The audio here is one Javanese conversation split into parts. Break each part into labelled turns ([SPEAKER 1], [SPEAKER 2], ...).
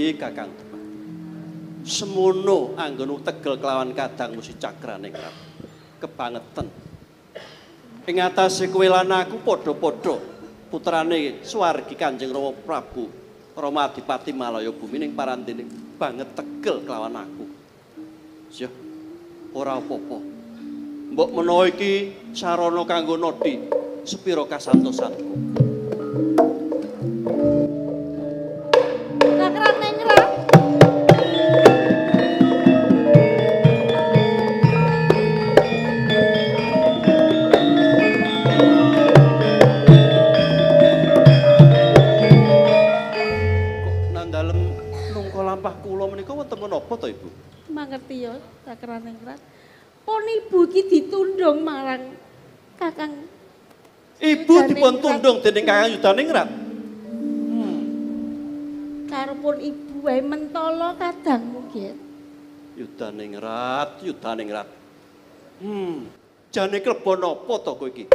[SPEAKER 1] Piye Kakang Demang? Semono anggonu tegel kelawan kadang musi Cakraningrat. Kebangetan. Ing atase kowe lan aku padha-padha putrane Swargi Kanjeng Rama Prabu Rama Adipati Malaya Bumi ning parantene banget tegel kelawan aku. Yo, ora apa-apa. Mbok menawa iki sarana kanggo nodi sepira kasantosanku.
[SPEAKER 2] Cakraningrat.
[SPEAKER 1] Lampah kula menika wonten menapa to Ibu?
[SPEAKER 2] Mangerti ya Cakraningrat. Pun ibu iki ditundung marang Kakang.
[SPEAKER 1] Ibu dipun tundung dening Kakang Yudaningrat.
[SPEAKER 2] Karepun ibu wae mentala kadangmu nggih.
[SPEAKER 1] Yudaningrat. Jane klebon apa to kowe iki?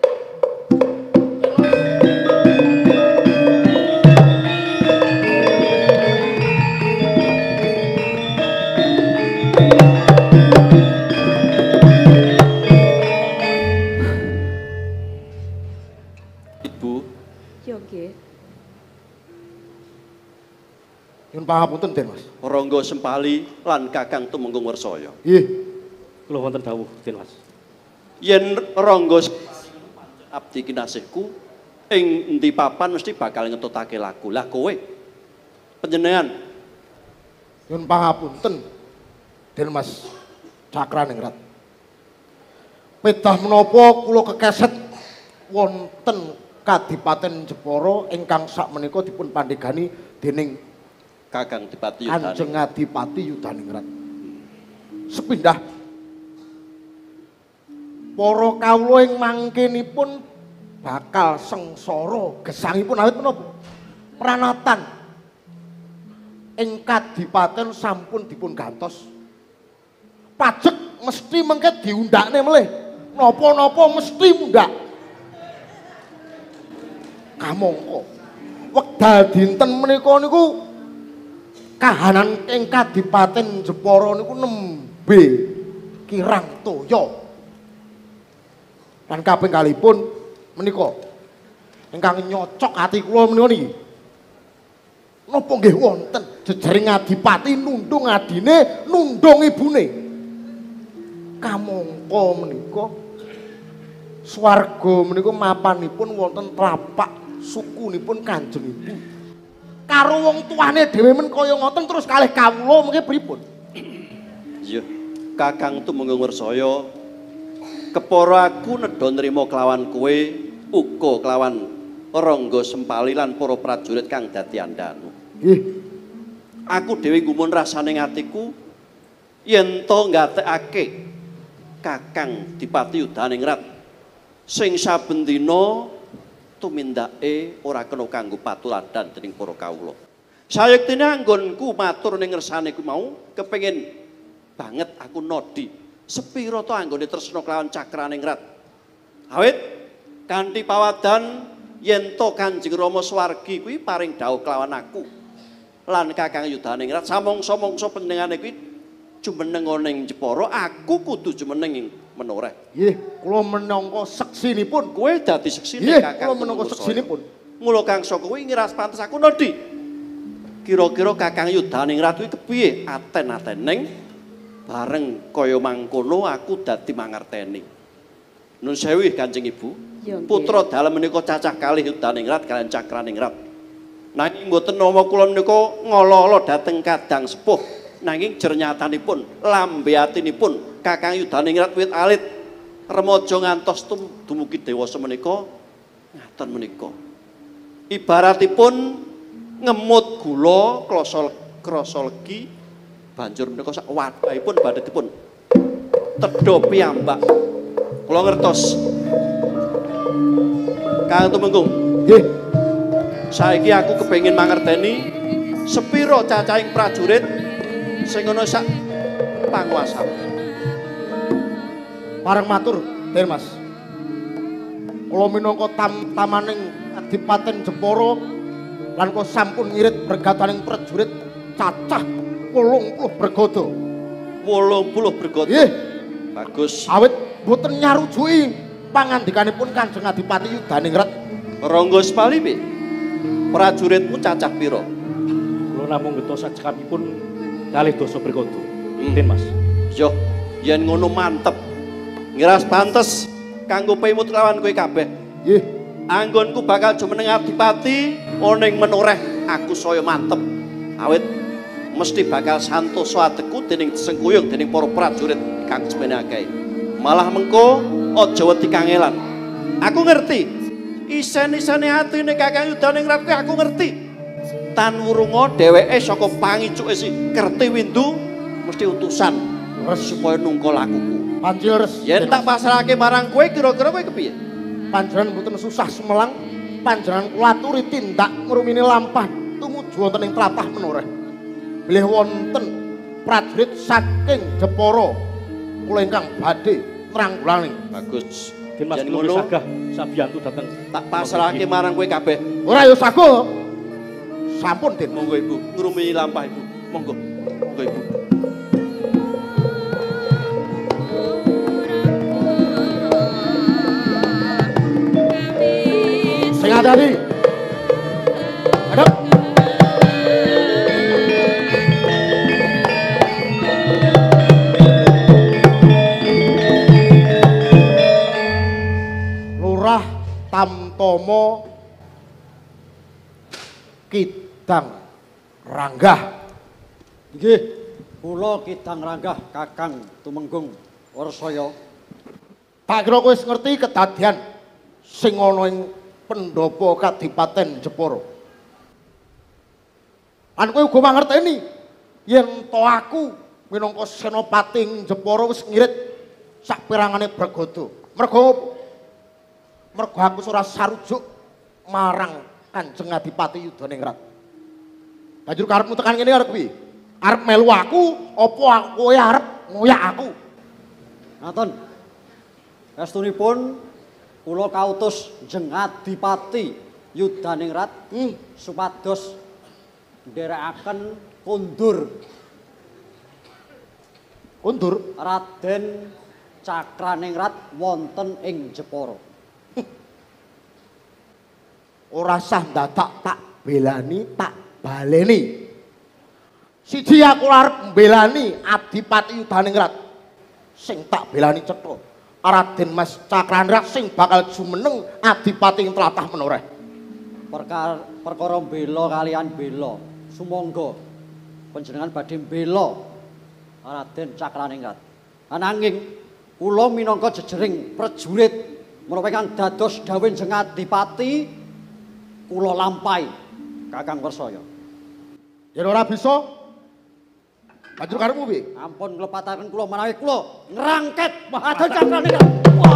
[SPEAKER 3] Nyuwun pangapunten, Den Mas.
[SPEAKER 1] Rangga Sempali lan Kakang Tumenggung Wersaya.
[SPEAKER 3] Nggih.
[SPEAKER 4] Kula wonten dawuh, Den Mas.
[SPEAKER 1] Yen Rangga abdi kinasihku ing endi papan mesti bakal ngetutake lagu. Lah kowe panjenengan
[SPEAKER 3] Nyuwun pangapunten, Den Mas Cakraningrat. Pedah menapa kula kekeset wonten Kadipaten Jepara ingkang sakmenika dipun pandhegani dening
[SPEAKER 1] Kakang Adipati Yudaningrat.
[SPEAKER 3] Kanjeng Adipati Yudaningrat. Sepindah para kawula ing mangkenipun bakal sengsara gesangipun awit menapa? Pranatan ing Kadipaten sampun dipun gantos. Pajek mesti mengke diundakne melih. Napa-napa mesti mundhak. Kamangka wekdal dinten menika niku kahanan ing Kadipaten Jepara niku nembe kirang toya. Lan kaping kalipun menika ingkang nyocok ati kula menika niki. Napa nggih wonten jejering Adipati nundung adine, nundung ibune. Kamangka menika swarga menika mapanipun wonten tlapak sukunipun Kanjeng Ibu. Karo wong tuane dhewe men kaya ngoten terus kalih kawula mengke pripun?
[SPEAKER 1] Iya, Kakang Tumenggung Wersaya kepara aku nedha nrimo kelawan kowe uga kelawan Rangga Sempali lan para prajurit kang dadi andanu.
[SPEAKER 3] Nggih.
[SPEAKER 1] Aku dhewe gumun rasane atiku yen to nggatekake Kakang Adipati Yudaningrat sing saben dina tumindake ora kena kanggo patuladan dening para kawula. Sayektene anggonku matur ning ngersane ku mau kepengin banget aku nodi sepira to anggone tresna kelawan Cakraningrat. Awit kanthi pawadan yen to Kanjeng Rama Swargi kuwi paring dawuh kelawan aku lan Kakang Yudaningrat samangsa-mangsa panjenengane kuwi jumeneng ning Jepara, aku kudu jumeneng ing menoreh.
[SPEAKER 3] Nggih, kula menangka seksinipun.
[SPEAKER 1] Kowe dadi seksine Kakang.
[SPEAKER 3] Kula menangka seksinipun.
[SPEAKER 1] Mula kangsa kowe ngiras pantes aku nodi. Kira-kira Kakang Yudaningrat kuwi kepiye aten-ateneng bareng kaya mangkono aku dadi mangerteni. Nun sewu Kanjeng Ibu. Putra dalem menika cacah kalih Yudaningrat kaliyan Cakraningrat. Nanging mboten nama kula menika ngolo-olo dhateng kadang sepuh. Nanging jernyatanipun, lambe atinipun Kakang Yudaningrat wiwit alit remaja ngantos dumugi dewasa menika ngaten menika. Ibaratipun ngemut gula krasa legi banjur menika sak wadhahipun badhe dipun tedha piyambak. Kula ngertos. Kang Tumenggung.
[SPEAKER 3] Nggih.
[SPEAKER 1] Saiki aku kepengin mangerteni sepira cacahing prajurit sing ana sak panguwasa.
[SPEAKER 3] Pareng matur, Den Mas. Kula minangka tamaning Adipaten Jepara lan kok sampun ngirit bergataning prajurit cacah 80 bergodo.
[SPEAKER 1] 80 bergodo.
[SPEAKER 3] Nggih,
[SPEAKER 1] Bagus.
[SPEAKER 3] awit mboten nyarujuki pangandikanipun Kanjeng Adipati Yudaningrat.
[SPEAKER 1] Rangga Spali piye? Prajuritmu cacah pira?
[SPEAKER 4] Kula namung ngetos sajekapipun kalih dasa bergodo. Den Mas.
[SPEAKER 1] Yo, yen ngono mantep. Ngiras pantes kanggo pemut lawan kowe kabeh.
[SPEAKER 3] Nggih,
[SPEAKER 1] Anggonku bakal jumeneng Adipati oning menoreh aku saya mantep. Awit mesti bakal santosa ateku dening sengkuyung dening para prajurit kang semenake. Malah mengko aja wedi kangelan. Aku ngerti. Isen-isene atine Kakang Yudaningrat kuwi aku ngerti. Tan wurunga dheweke saka pangicuke si Kertiwindu mesti utusan supaya nungkol akuku.
[SPEAKER 3] panjil res.
[SPEAKER 1] Yen tak pasrahake marang kowe kira-kira kowe kepiye?
[SPEAKER 3] Panjenengan mboten susah semelang, panjenengan kula aturi tindak ngrumini lampah tumuju wonten ing tlatah menoreh. Bilih wonten prajurit saking Jepara kula ingkang badhe nranggulaning.
[SPEAKER 1] Bagus.
[SPEAKER 4] Den Mas
[SPEAKER 1] Yen
[SPEAKER 4] kula
[SPEAKER 1] ngono
[SPEAKER 4] sagah sabiyantu dateng.
[SPEAKER 1] tak pasrahake marang kowe kabeh.
[SPEAKER 3] Ora ya sago. Sampun, Den.
[SPEAKER 1] Monggo Ibu, ngrumini lampah Ibu. Monggo. Monggo Ibu.
[SPEAKER 3] Sing adani. Adep. Lurah Tamtomo Kidang Ranggah.
[SPEAKER 5] Nggih, kula Kidang Ranggah Kakang Tumenggung Warsaya.
[SPEAKER 3] Tak kira kowe wis ngerti kedadian sing ana ing pendopo Kadipaten Jepara. Lan kowe uga mangerteni yen to aku minangka senopati ing Jepara wis ngirit sapirangane bergodo. Mergo aku ora sarujuk marang Kanjeng Adipati Yudaningrat. Banjur karepmu tekan ngene arep kuwi. Arep melu aku apa kowe arep ngoyak aku?
[SPEAKER 5] Ngaten. Estunipun kula kautus Jeng Adipati Yudaningrat supados nderekaken kundur Raden Cakraningrat wonten ing Jepara.
[SPEAKER 3] Ora sah dadak tak belani tak baleni. Siji aku arep mbelani Adipati Yudaningrat. Sing tak belani cetha Raden Mas Cakraningrat sing bakal jumeneng Adipati ing tlatah menoreh.
[SPEAKER 5] Perkara bela kalian bela. Sumangga panjenengan badhe bela Raden Cakraningrat. Ananging kula minangka jejering prajurit menapa kang dados dawuh Jeng Adipati kula lampahi Kakang Warsaya.
[SPEAKER 3] Yen ora bisa banjur karepmu piye?
[SPEAKER 5] Ampun nglepataken kula menawi kula ngrangket Raden Cakraningrat. Wah.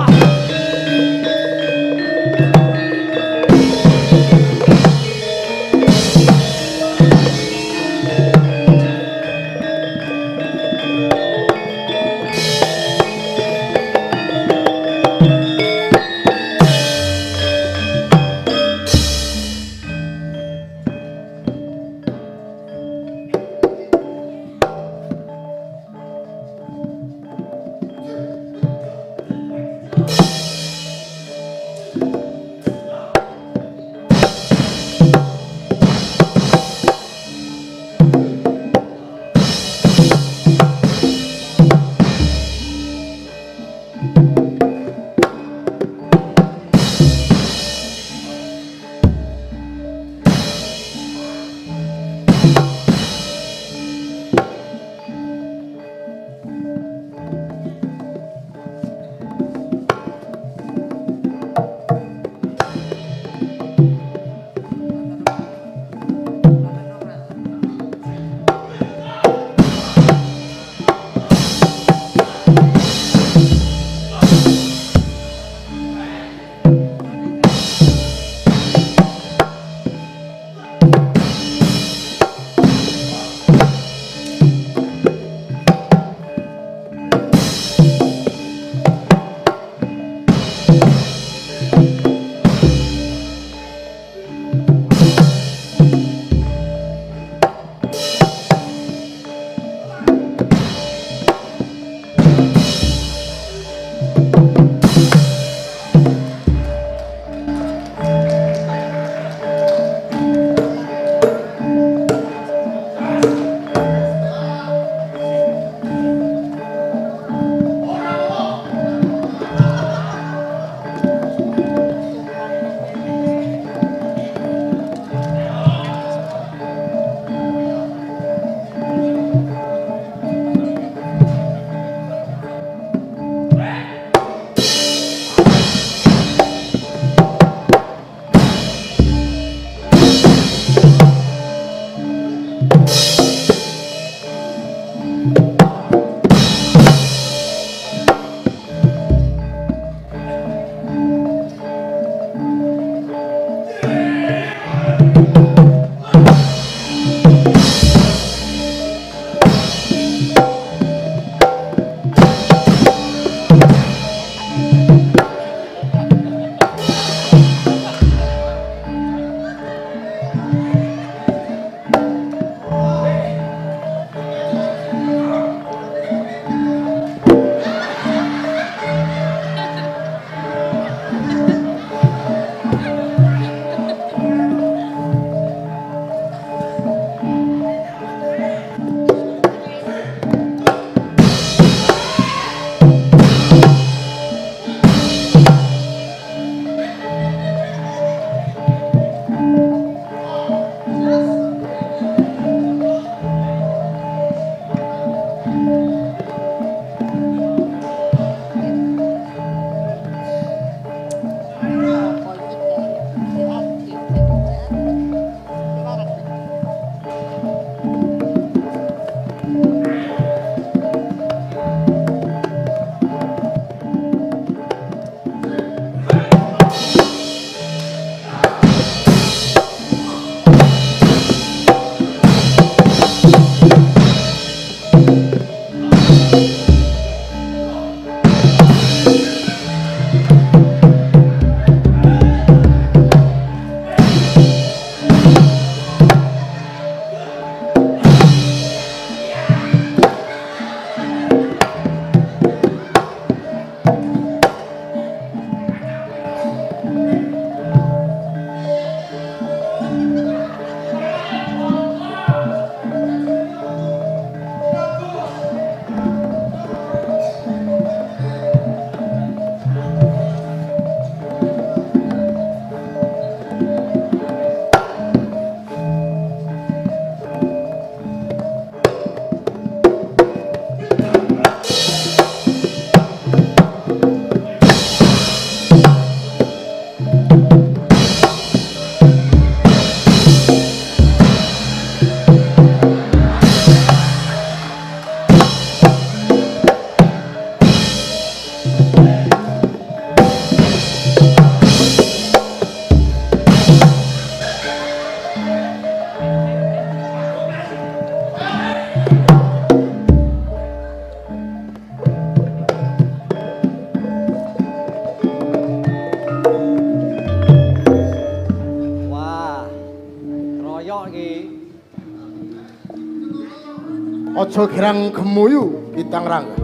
[SPEAKER 3] Aja girang gemuyu Kitang Rangga.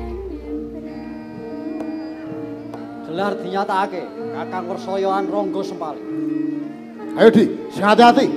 [SPEAKER 5] Gelar dinyatakake Kakang Wersayan Rangga Sempali.
[SPEAKER 3] Ayo Di, sing hati-hati.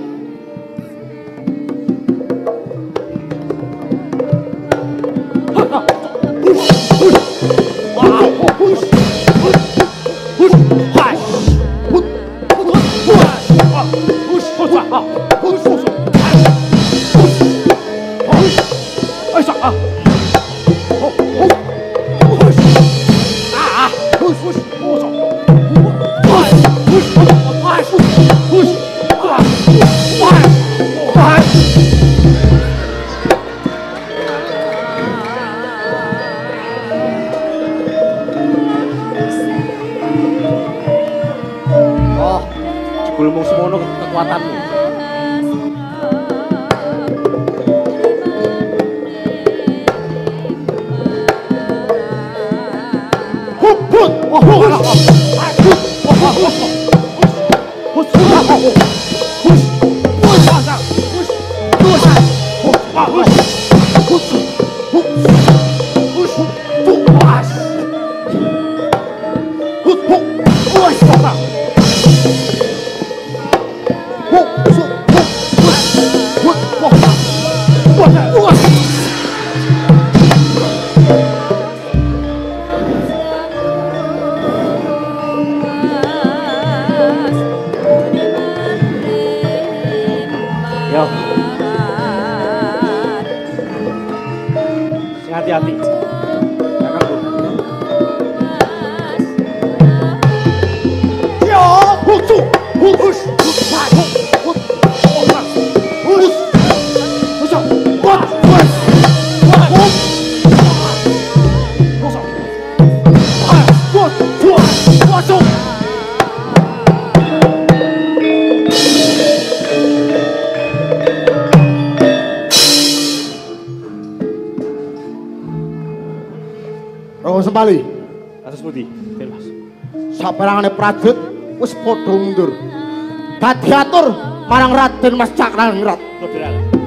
[SPEAKER 4] Jebul mung semono kekuatanmu. Yo. Sing hati-hati. Kakangku. Yo, husu, hus,
[SPEAKER 3] Rangga Sempali,
[SPEAKER 4] Atus Putih, bebas.
[SPEAKER 3] saperangane prajurit wis padha mundur. Dadi atur marang Raden Mas Cakraningrat.
[SPEAKER 4] Kodrat.